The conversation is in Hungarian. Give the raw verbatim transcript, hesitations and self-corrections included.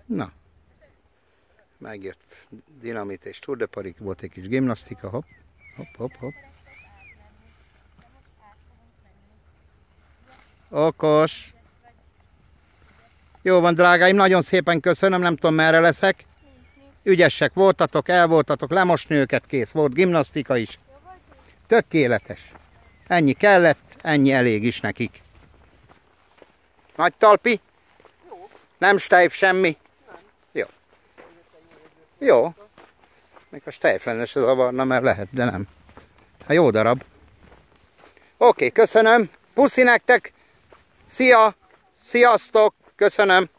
Na. Megjött dinamit és Tour de Paris, volt egy kis gimnasztika, hopp, hopp, hopp, hopp. Okos. Jó van, drágáim, nagyon szépen köszönöm, nem tudom merre leszek. Ügyesek voltatok, el voltatok, lemosni őket, kész. Volt gimnasztika is. Tökéletes. Ennyi kellett, ennyi elég is nekik. Nagy talpi? Nem stejf semmi? Jó. Jó. Még a stejf lenne se zavarna, mert lehet, de nem. Hát jó darab. Oké, köszönöm. Puszi nektek. Szia. Sziasztok. Köszönöm.